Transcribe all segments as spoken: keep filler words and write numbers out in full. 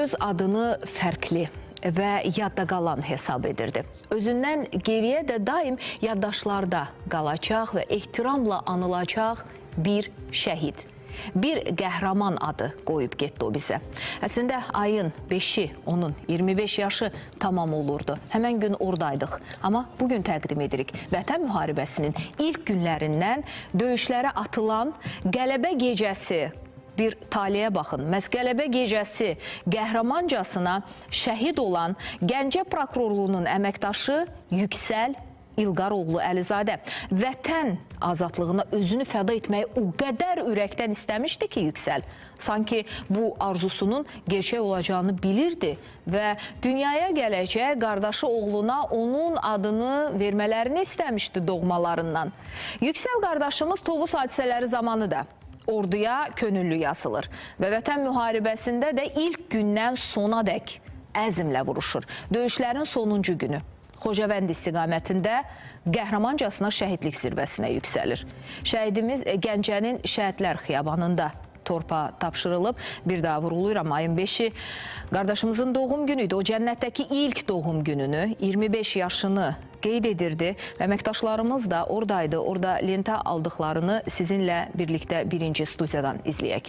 öz adını fərqli və yadda qalan hesab edirdi. Özündən geriyə də daim yaddaşlarda qalacaq və ehtiramla anılacaq bir şəhid. Bir qəhrəman adı qoyub getdi o bizə. Əslində ayın beşi, onun iyirmi beş yaşı tamam olurdu. Həmən gün oradaydıq. Amma bugün təqdim edirik. Vətən müharibəsinin ilk günlərindən döyüşlərə atılan qələbə gecəsi, bir taliyə baxın. Məhz qələbə gecəsi qəhrəmancasına şəhid olan Gəncə prokurorluğunun əməkdaşı Yüksəl İlqaroğlu Əlizadə vətən azadlığına özünü fəda etməyi o qədər ürəkdən istəmişdi ki, Yüksəl. Sanki bu arzusunun gerçək olacağını bilirdi və dünyaya gələcək qardaşı oğluna onun adını vermələrini istəmişdi doğmalarından. Yüksəl qardaşımız Tovuz hadisələri zamanı da orduya könüllü yazılır və vətən müharibəsində də ilk gündən sona dək əzmlə vuruşur. Döyüşlərin sonuncu günü Xocavənd istiqamətində qəhrəmancasına şəhidlik zirvəsinə yüksəlir. Şəhidimiz Gəncənin Şəhidlər Xiyabanında torpa tapşırılıb. Bir daha vuruluyuram, ayın beşi qardaşımızın doğum günüydü. O cənnətdəki ilk doğum gününü, iyirmi beş yaşını qeyd edirdi və əməkdaşlarımız da oradaydı. Orada lentə aldıqlarını sizinlə birlikdə birinci studiyadan izləyək.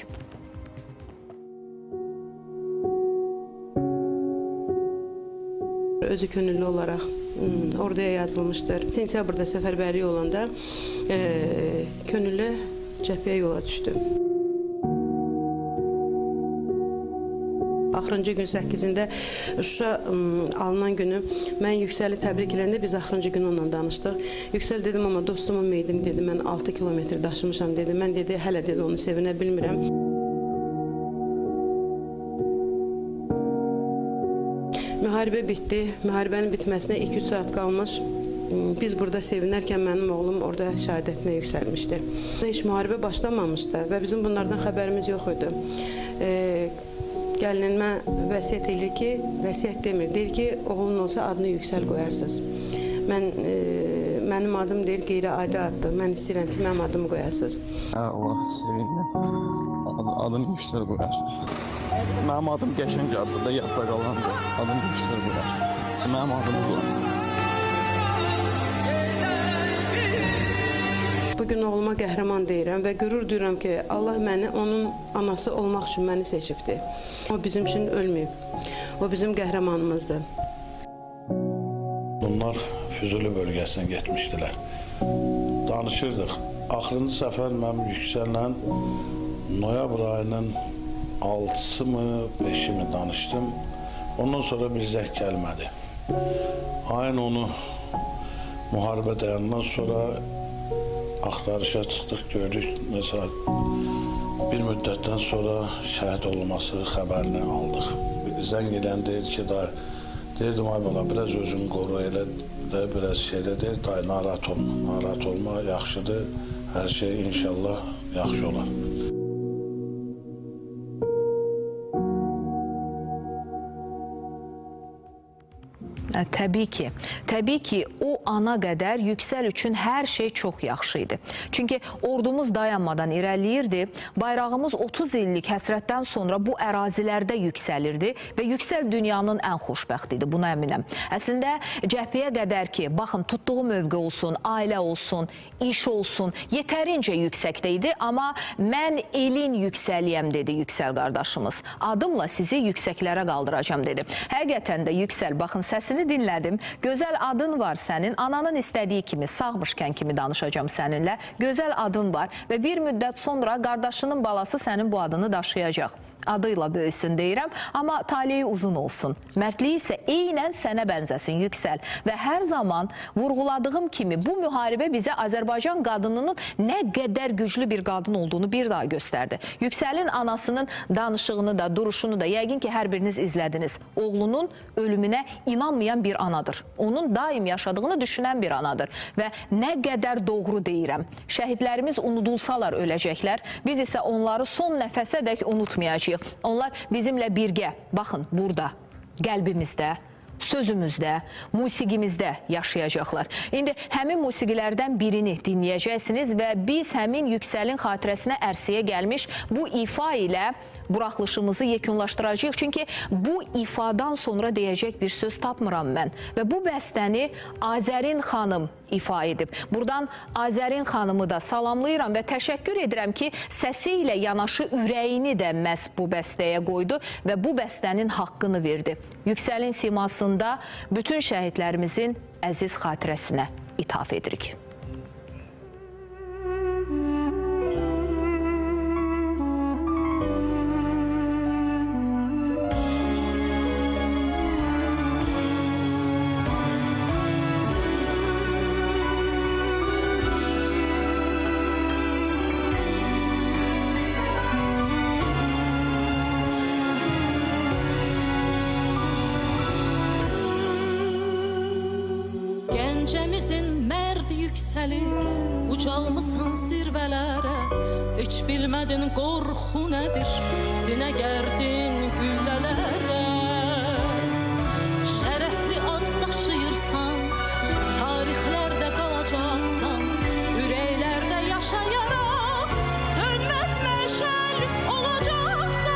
Özü könüllü olaraq orduya yazılmışdır. Sentyabrda səfərbərlik olanda e, könüllü cəbhəyə yola düşdü. Axırıncı gün səkkizində Şuşa alınan günü mən Yüksəli təbrik edəndə biz axırıncı gün onunla danışdıq. Yüksəl dedim, amma dostumun meydini dedi, mən altı kilometr daşımışam dedi. Mən dedi, hələ dedi, onu sevinə bilmirəm. Müharibə bitdi. Müharibənin bitməsinə iki üç saat qalmış. Biz burada sevinərkən mənim oğlum orada şəhadətinə yüksəlmişdi. Heç müharibə başlamamışdı və bizim bunlardan xəbərimiz yox idi. E, Gəlinimə vəsiyyət edir ki, vəsiyyət demir, deyir ki, oğlun olsa adını Yüksəl qoyarsınız. Mən, e, mənim adım deyir, qeyri-adi addır. Mən istəyirəm ki, mənim adımı qoyarsınız. Allah sevindim. Adını Yüksəl qoyarsınız. Mənim adım qəşəng addır da, yadda qalandır. Adını Yüksəl qoyarsınız. Mənim adım qoyarsınız. Bugün oğluma qəhrəman deyirəm və qürur duyuram ki, Allah məni onun anası olmaq üçün məni seçibdir. O bizim üçün ölməyib. O bizim qəhrəmanımızdır. Bunlar Füzuli bölgəsinə getmişdilər. Danışırdıq. Axırıncı səfər mən Yüksəllə noyabr ayının altısı mı, beşi mi danışdım. Ondan sonra bir zəng gəlmədi. Ayın onu müharibə dayandan sonra axtarışa çıxdıq, gördük. Mesela bir müddətdən sonra şəhid olması xəbərini aldıq. Zəng edən deyir ki, da, deyirdim, ay bala, biraz özünü qoru, elə də biraz şeylə deyir, day, narahat olma, narahat olma, yaxşıdır, hər şey inşallah yaxşı olar. Təbii ki, təbii ki, o ana qədər Yüksəl üçün hər şey çox yaxşı idi. Çünki ordumuz dayanmadan irəliyirdi, bayrağımız otuz illik həsrətdən sonra bu ərazilərdə yüksəlirdi və Yüksəl dünyanın ən xoşbəxti idi, buna əminəm. Əslində, cəbhəyə qədər ki, baxın, tutduğu mövqe olsun, ailə olsun, iş olsun, yetərincə yüksəkdə idi, amma mən elin yüksəliyəm, dedi Yüksəl qardaşımız. Adımla sizi yüksəklərə qaldıracam, dedi. Həqiqətən də Yüksəl, baxın, səsini dinlədim. Gözəl adın var sənin. Ananın istədiyi kimi, sağmışkən kimi danışacağım səninlə. Gözəl adın var və bir müddət sonra qardaşının balası sənin bu adını daşıyacaq. Adıyla böyüsün deyirəm, amma taleyi uzun olsun. Mərdliyi isə eynən sənə bənzəsin, Yüksəl. Və hər zaman vurğuladığım kimi bu müharibə bizə Azərbaycan qadınının nə qədər güclü bir qadın olduğunu bir daha göstərdi. Yüksəlin anasının danışığını da, duruşunu da yəqin ki, hər biriniz izlədiniz. Oğlunun ölümünə inanmayan bir anadır. Onun daim yaşadığını düşünən bir anadır. Və nə qədər doğru deyirəm. Şəhidlərimiz unudulsalar öləcəklər. Biz isə onları son nəfəsə dək unutmayacağıq. Onlar bizimlə birgə, baxın, burada, qəlbimizdə, sözümüzdə, musiqimizdə yaşayacaqlar. İndi həmin musiqilərdən birini dinləyəcəksiniz və biz həmin Yüksəlin xatirəsinə ərsiyə gəlmiş bu ifa ilə buraxılışımızı yekunlaşdıracağıq. Çünki bu ifadan sonra deyəcək bir söz tapmıram mən. Və bu bəstəni Azərin xanım ifa edib. Buradan Azərin xanımı da salamlayıram və təşəkkür edirəm ki, səsi ilə yanaşı ürəyini də məhz bu bəstəyə qoydu və bu bəstənin haqqını verdi. Yüksəlin simasında bütün şəhidlərimizin əziz xatirəsinə ithaf edirik. Gəncəmizin mərd yüksəlir, ucalmısan zirvələrə, heç bilmədin qorxu nədir, sinə gərdin güllələrə. Şərəfli ad daşıyırsan, tarixlərdə qalacaqsan, ürəklərdə yaşayaraq, sönməz məşəl olacaqsan.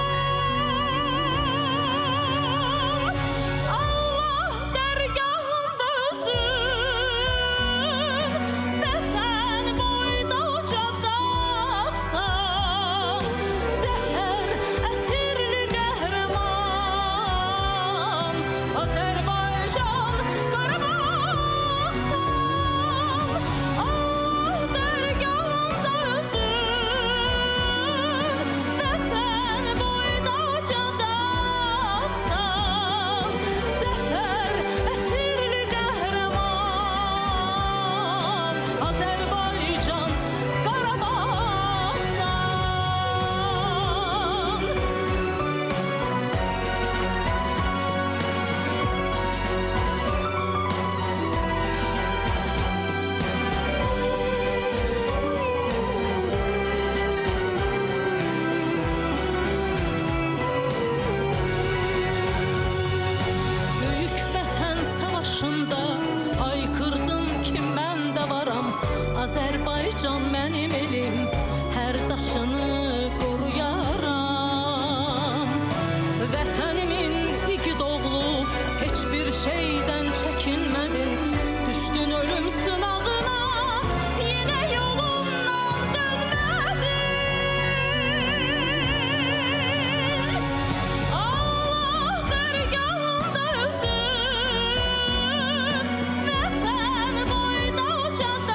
Allah dərgahında Azərbaycan mənim elim, hər daşını qoruyaram. Vətənimin igid oğlu, heç bir şeydən çəkinmədin, düşdün ölüm sınağına, yenə yolundan dönmədin. Allah dərgahında özün, vətən boyda ucada.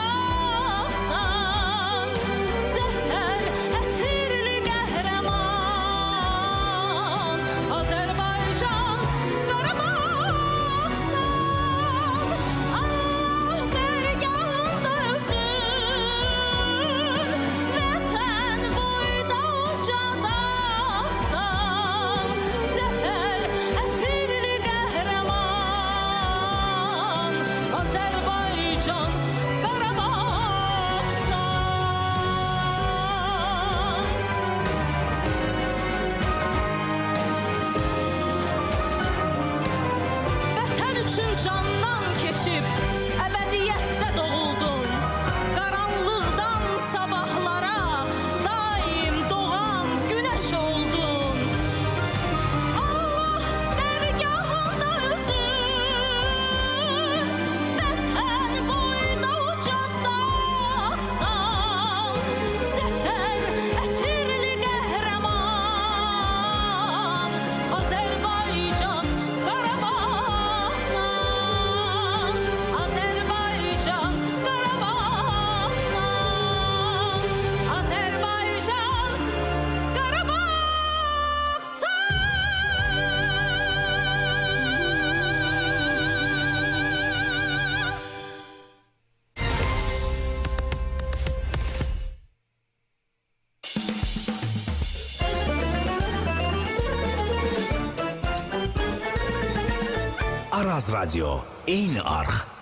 Candan keçib, əbədiyyətdə doğuldun, qaranlıqdan sabahlara daim doğan günəş oldun. Allah dərgahında özün, vətən boyda ucadaqsan, zəfər ətirli qəhrəman, Azərbaycan, Qarabağ. Araz Radyo, eyni arx.